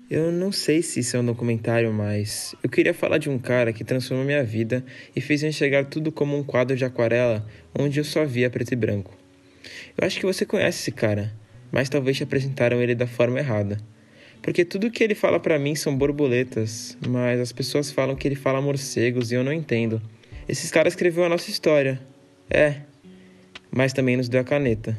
Eu não sei se isso é um documentário, mas eu queria falar de um cara que transformou minha vida e fez eu enxergar tudo como um quadro de aquarela onde eu só via preto e branco. Eu acho que você conhece esse cara, mas talvez te apresentaram ele da forma errada. Porque tudo que ele fala pra mim são borboletas, mas as pessoas falam que ele fala morcegos e eu não entendo. Esses caras escreveu a nossa história. É, mas também nos deu a caneta.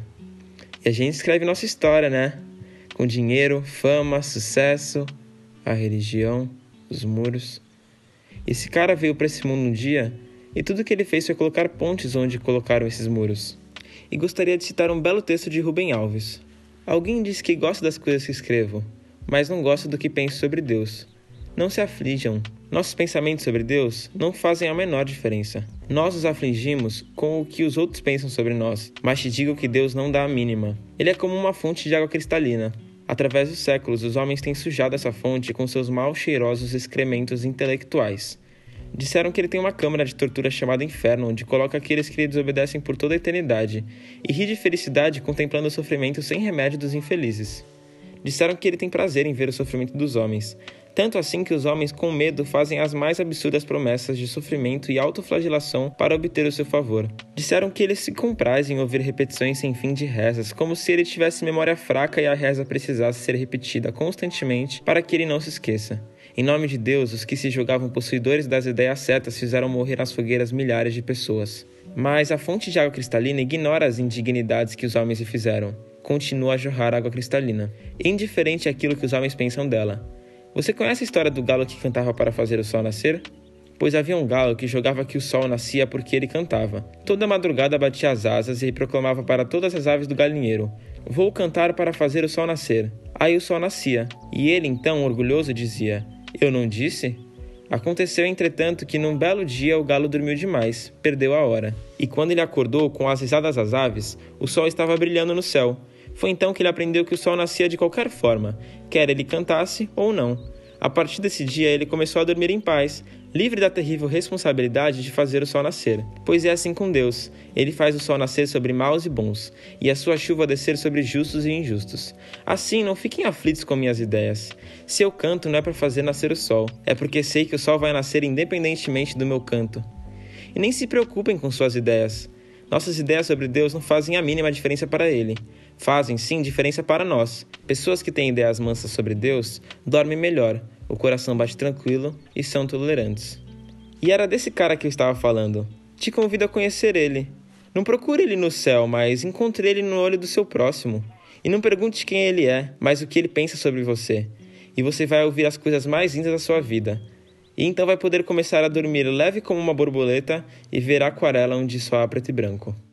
E a gente escreve nossa história, né? Com dinheiro, fama, sucesso, a religião, os muros. Esse cara veio para esse mundo um dia e tudo que ele fez foi colocar pontes onde colocaram esses muros. E gostaria de citar um belo texto de Rubem Alves. Alguém diz que gosta das coisas que escrevo, mas não gosta do que penso sobre Deus. Não se aflijam. Nossos pensamentos sobre Deus não fazem a menor diferença. Nós nos afligimos com o que os outros pensam sobre nós, mas te digo que Deus não dá a mínima. Ele é como uma fonte de água cristalina. Através dos séculos, os homens têm sujado essa fonte com seus mal cheirosos excrementos intelectuais. Disseram que ele tem uma câmara de tortura chamada Inferno, onde coloca aqueles que lhe desobedecem por toda a eternidade, e ri de felicidade contemplando o sofrimento sem remédio dos infelizes. Disseram que ele tem prazer em ver o sofrimento dos homens, tanto assim que os homens com medo fazem as mais absurdas promessas de sofrimento e autoflagelação para obter o seu favor. Disseram que ele se compraz em ouvir repetições sem fim de rezas, como se ele tivesse memória fraca e a reza precisasse ser repetida constantemente para que ele não se esqueça. Em nome de Deus, os que se julgavam possuidores das ideias certas fizeram morrer nas fogueiras milhares de pessoas. Mas a fonte de água cristalina ignora as indignidades que os homens lhe fizeram. Continua a jorrar água cristalina, indiferente àquilo que os homens pensam dela. Você conhece a história do galo que cantava para fazer o sol nascer? Pois havia um galo que jogava que o sol nascia porque ele cantava. Toda madrugada batia as asas e proclamava para todas as aves do galinheiro: "Vou cantar para fazer o sol nascer." Aí o sol nascia, e ele então, orgulhoso, dizia: "Eu não disse?" Aconteceu, entretanto, que num belo dia o galo dormiu demais, perdeu a hora. E quando ele acordou com as risadas das aves, o sol estava brilhando no céu. Foi então que ele aprendeu que o sol nascia de qualquer forma, quer ele cantasse ou não. A partir desse dia ele começou a dormir em paz, livre da terrível responsabilidade de fazer o sol nascer. Pois é assim com Deus, ele faz o sol nascer sobre maus e bons, e a sua chuva descer sobre justos e injustos. Assim, não fiquem aflitos com minhas ideias. Se eu canto não é para fazer nascer o sol, é porque sei que o sol vai nascer independentemente do meu canto. E nem se preocupem com suas ideias. Nossas ideias sobre Deus não fazem a mínima diferença para Ele. Fazem, sim, diferença para nós. Pessoas que têm ideias mansas sobre Deus dormem melhor, o coração bate tranquilo e são tolerantes. E era desse cara que eu estava falando. Te convido a conhecer ele. Não procure ele no céu, mas encontre ele no olho do seu próximo. E não pergunte quem ele é, mas o que ele pensa sobre você. E você vai ouvir as coisas mais lindas da sua vida. E então vai poder começar a dormir leve como uma borboleta e ver a aquarela onde só há preto e branco.